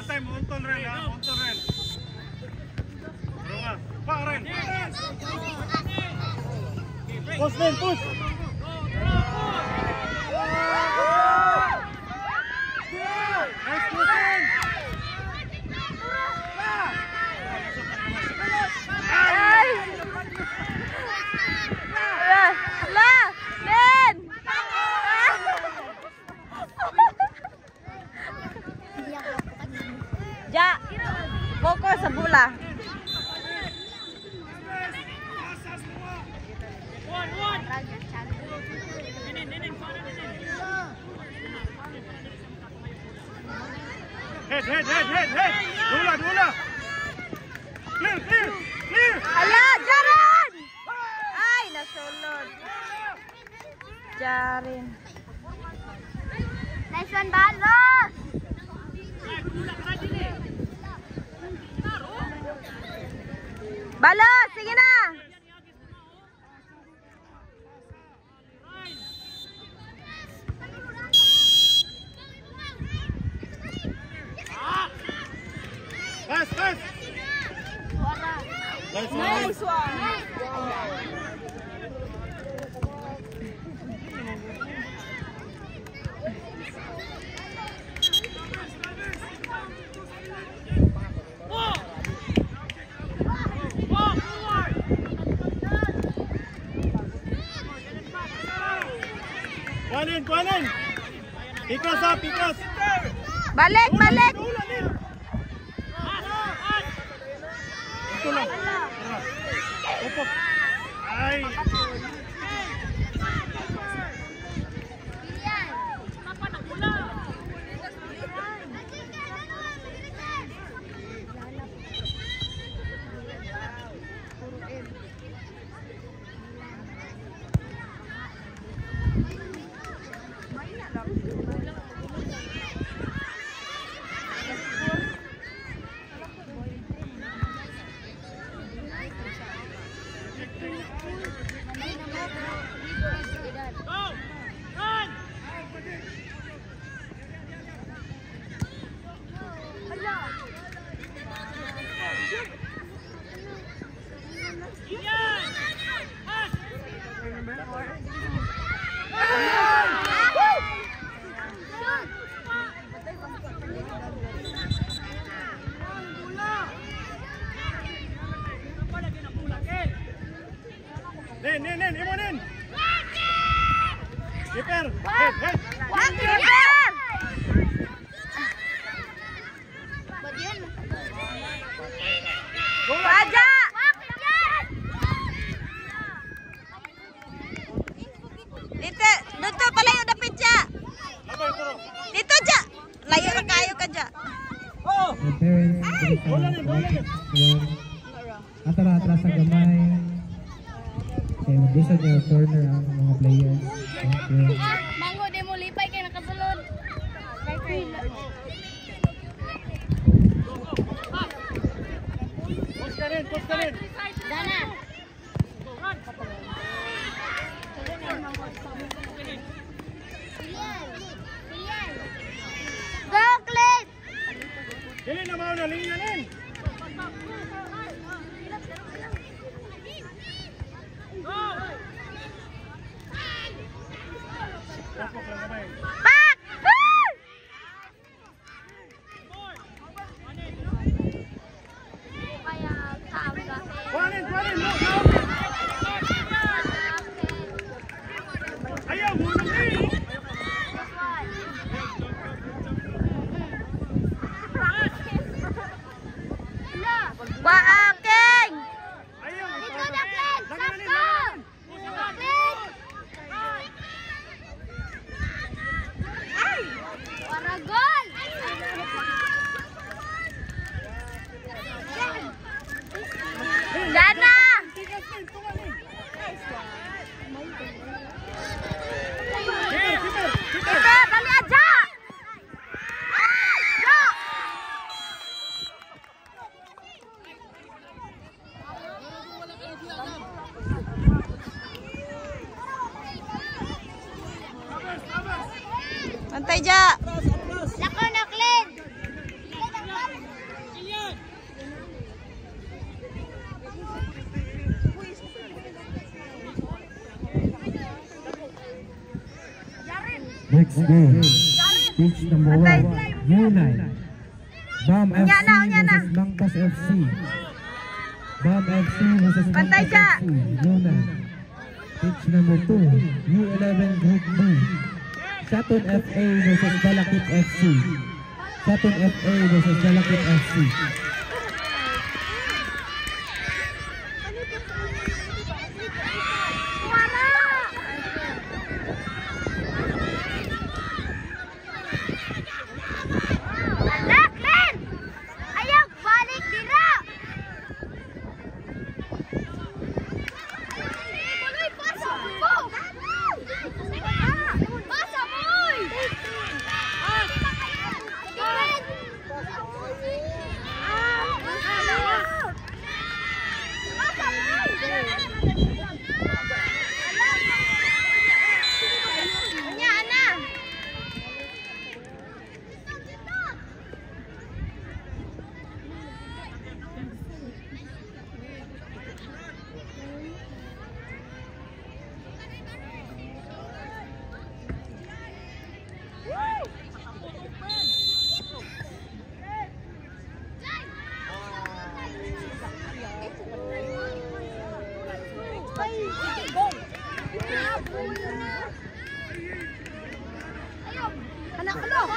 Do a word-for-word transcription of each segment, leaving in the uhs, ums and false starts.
time, untol rin ha, untol rin. Runga, pa rin. Push din, push. Nice pushing. Ay! Hala! Len! Ja! Koko sa bula. Head, head, head, head, head. Dula, dula. Clear, clear, clear. Hala, Jaron! Ay, nasulod. Jarin. Nice one, Balos! Balos, sige na! Pass, pass. Nice one. Nice one! Kuanin, kuanin. Pikas ha, pikas. Balik, balik! Ito lang. Opo. Ay. Nen, nen, nen, imo nen. Keeper, head, head. Wag, keeper! Raja! Dito, dito palayo dapit siya. Dito siya. Layo na kayo ka siya. Oh. Atara-atras sa gamay. Kaya mag-isa niya corner ang mga players. Okay. Mango, di mo lipay kayo nakasulod. Push ka rin, push ka rin. Dana. Go, Clint! Dili na mao na linya nen. Pak! Kaya kaagad. Kuanin, kuanin, no, no. Ayaw, hulog eh. Waaking! Ayaw. Dito na, Clint! Lagi na Stop nin, go! lagi na nin. Clint! go. Pitch number one, U nine. Bam F C Unya na, unya na. versus Langkas F C. Bam F C versus Pantay Langkas siya. F C. U nine. Pitch number two, U eleven Group B. Saturn F A versus Balakit F C. Saturn F A versus Balakit F C. Anak, Len! Ayaw, balik dira! Balik, pasa! Go! Pasa, boy! Len! Pasa, boy! Unya, anak! Anak ko lo.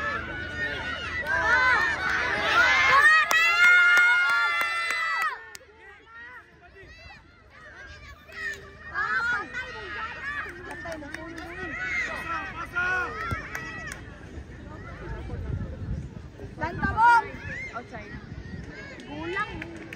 Banta mo. Outside. Gulang.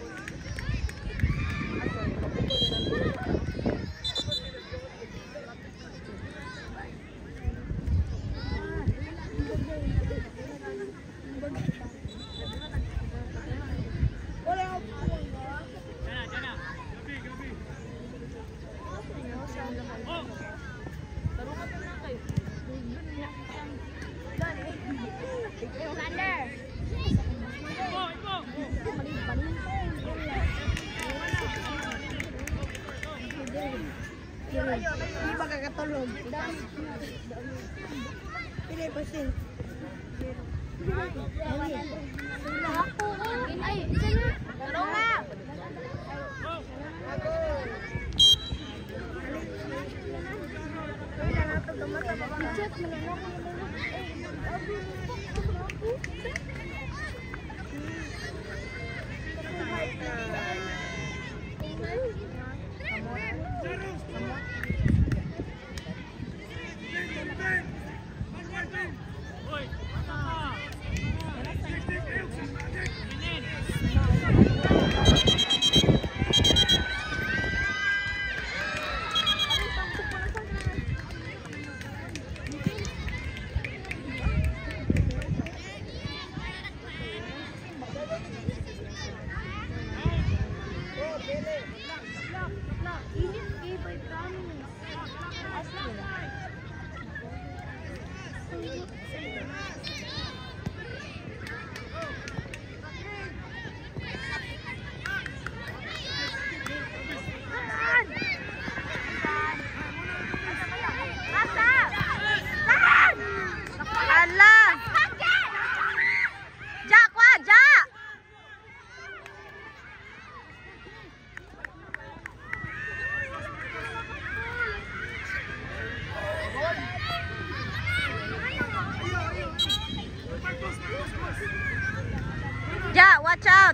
Hindi ba kakatulog? Pili pa sin. Ay, sino? Tulong na. Chat mo na lang. Ja, watch out.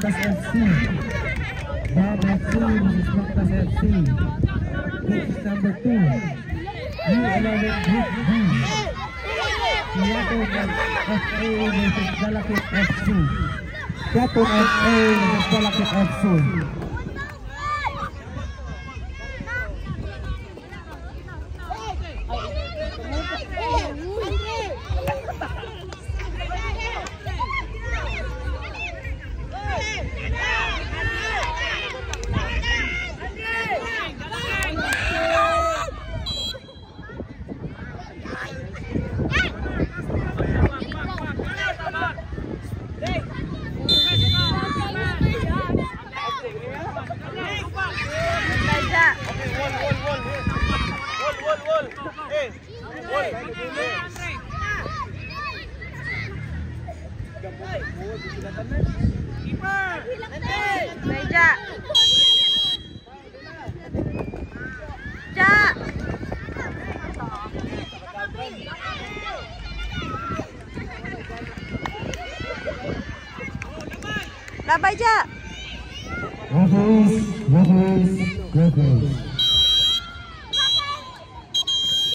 Mactas F C. Bob F C versus Mactas F C. Pitch number two. U eleven Group B. Seattle F A versus Balakit F C. Seattle F A versus Balakit F C. Meja. Ja. Labai Ja. Referees, referees, referees.